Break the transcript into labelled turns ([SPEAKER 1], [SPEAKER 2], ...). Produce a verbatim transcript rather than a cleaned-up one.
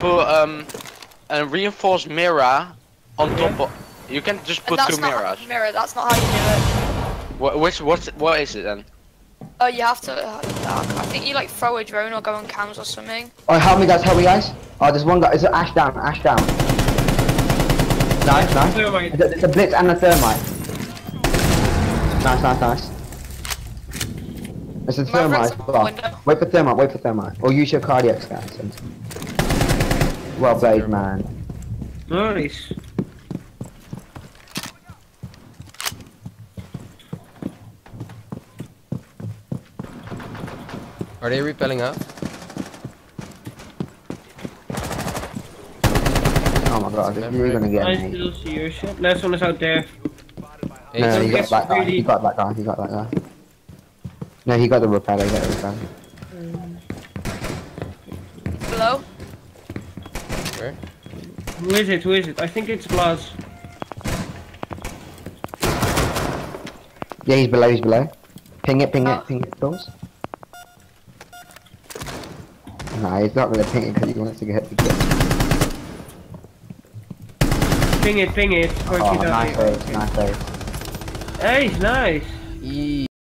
[SPEAKER 1] put um a reinforced mirror on
[SPEAKER 2] Yeah.
[SPEAKER 1] top of. You can just put
[SPEAKER 3] And that's
[SPEAKER 1] two
[SPEAKER 3] not
[SPEAKER 1] mirrors.
[SPEAKER 3] how, mirror. That's not how you do
[SPEAKER 1] What which what's what is it then?
[SPEAKER 3] it. Oh, you have to. Uh, I think you like throw a drone or go on cams or something.
[SPEAKER 4] Oh, help me guys, help me guys. Oh, there's one guy. Is it Ash down? Ash down. Nice, nice.
[SPEAKER 2] Thermite.
[SPEAKER 4] There's a, there's a blitz and a thermite. Nice, nice, nice. There's a thermite as well. Wait for thermite, wait for thermite. Or use your cardiac scans. Well played, man.
[SPEAKER 2] Nice.
[SPEAKER 5] Are they repelling up?
[SPEAKER 4] Oh my god, you're gonna get
[SPEAKER 2] I
[SPEAKER 4] me.
[SPEAKER 2] still see your shit. Last one is out there.
[SPEAKER 4] No, he got
[SPEAKER 2] Yes,
[SPEAKER 4] that guy,
[SPEAKER 2] really.
[SPEAKER 4] he got that guy, he got that guy. No, he got the repeller, he got the repeller.
[SPEAKER 3] Below.
[SPEAKER 5] Where?
[SPEAKER 2] Who is it? Who is it? I think it's Blas.
[SPEAKER 4] Yeah, he's below, he's below. Ping it, ping
[SPEAKER 3] Oh.
[SPEAKER 4] it, ping it, Bills. Nah, he's not gonna ping it because he wants to get the kill.
[SPEAKER 2] Ping it, ping it.
[SPEAKER 4] Oh, nice save, nice save.
[SPEAKER 2] Hey, nice.
[SPEAKER 5] E